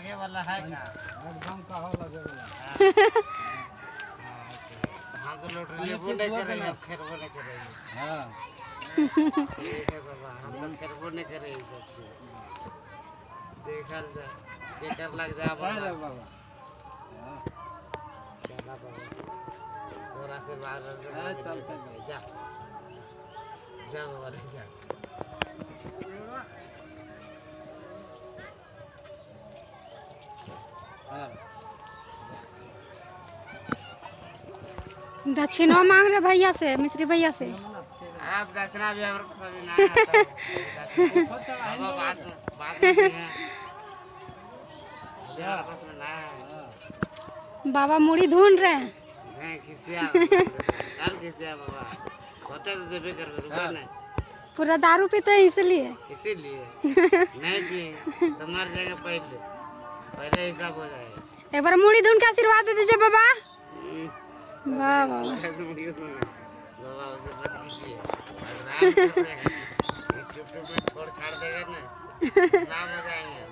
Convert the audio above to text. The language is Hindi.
रखे वाला है का एकदम का हो लगे वाला हां तो लॉटरी लेबो नहीं करे खेरबो नहीं करे हां ठीक है बाबा हम तो खेरबो नहीं करे सब चीज देखल जा केकर लग जा बाबा चला बाबा तोरा से बाहर हां चलते जा जा बाबा जा दक्षिणा मांग रहे भैया से, मिश्री भैया से। आप दक्षिणा भी हमारे पास अभी नहीं आता है। बात में है हमारे पास में ना है। बाबा मुड़ी ढूंढ रहे हैं। नहीं खिसिया कल खिसिया बाबा होते तो देवे कर रुका नहीं पूरा दारू पीते हैं इसीलिए नहीं पिए तुम्हारी जगह पहले हिसाब हो जाएगा। एक बार मुड़ी ढूंढ के आशीर्वाद दे दीजिए बाबा। वाह बाबा बाबा उसे मत कीजिए छोड़ छाड़ देगा ना नाम हो जाएंगे।